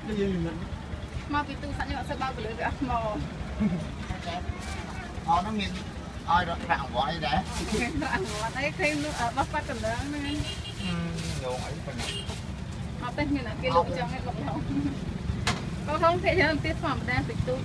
mà vì tôi sẵn nhưng mà sẽ bao lưới với mò nó miên oi rồi rạng gọi đấy rạng gọi đấy thêm nữa ở bắc bắc cần đó nhiều ấy phần này họ tên như là cái lụng trong cái lụng không không thể cho tiết phẩm đang tịch tu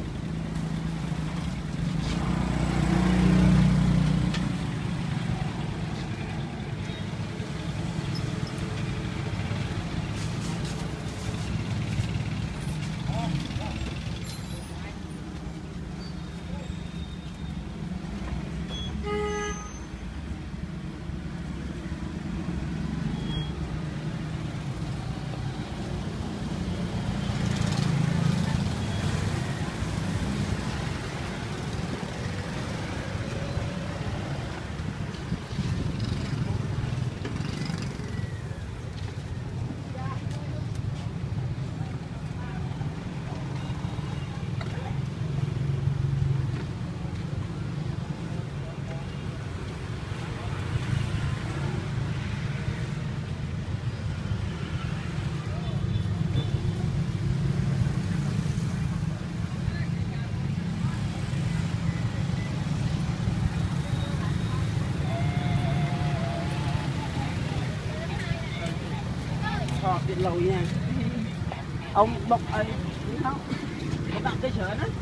điện lầu nha ông bọc ấy không có bạn cây sợi đó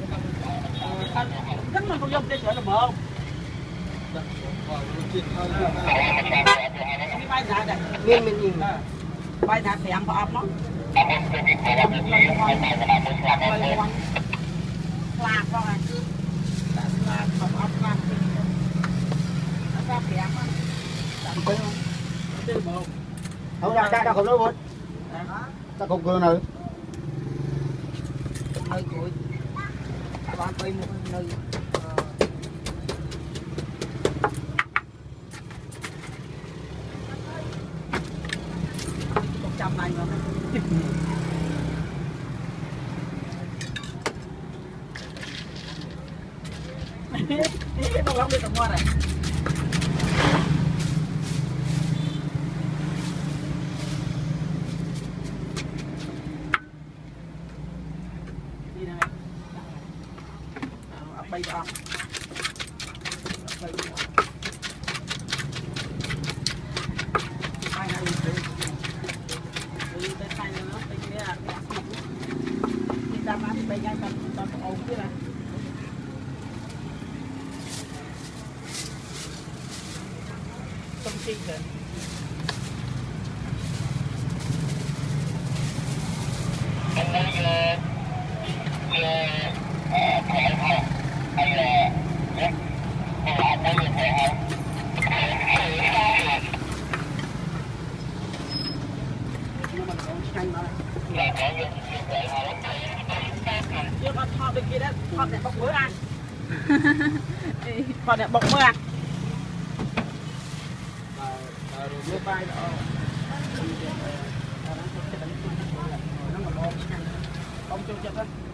rất là không dùng cây sợi là bờ không bay ra đây nguyên mình nhìn bay ra thì em có ấp nó lạc rồi lạc không ấp lạc ra thì em không ra ra không nói luôn ta không cơ nữa nơi cuối bạn quay một nơi một trăm này mà cái nó không được tầm hoa này bay vào bay vào bay này đi tới tay nó tới kia đi ra bán bay ngay tầm ống kia này công ty rồi chưa con thọ bên kia đấy, thọ để bọc mỡ ăn, thọ để bọc mỡ ăn. Đưa vai đó, nó mà lo không cho chết á.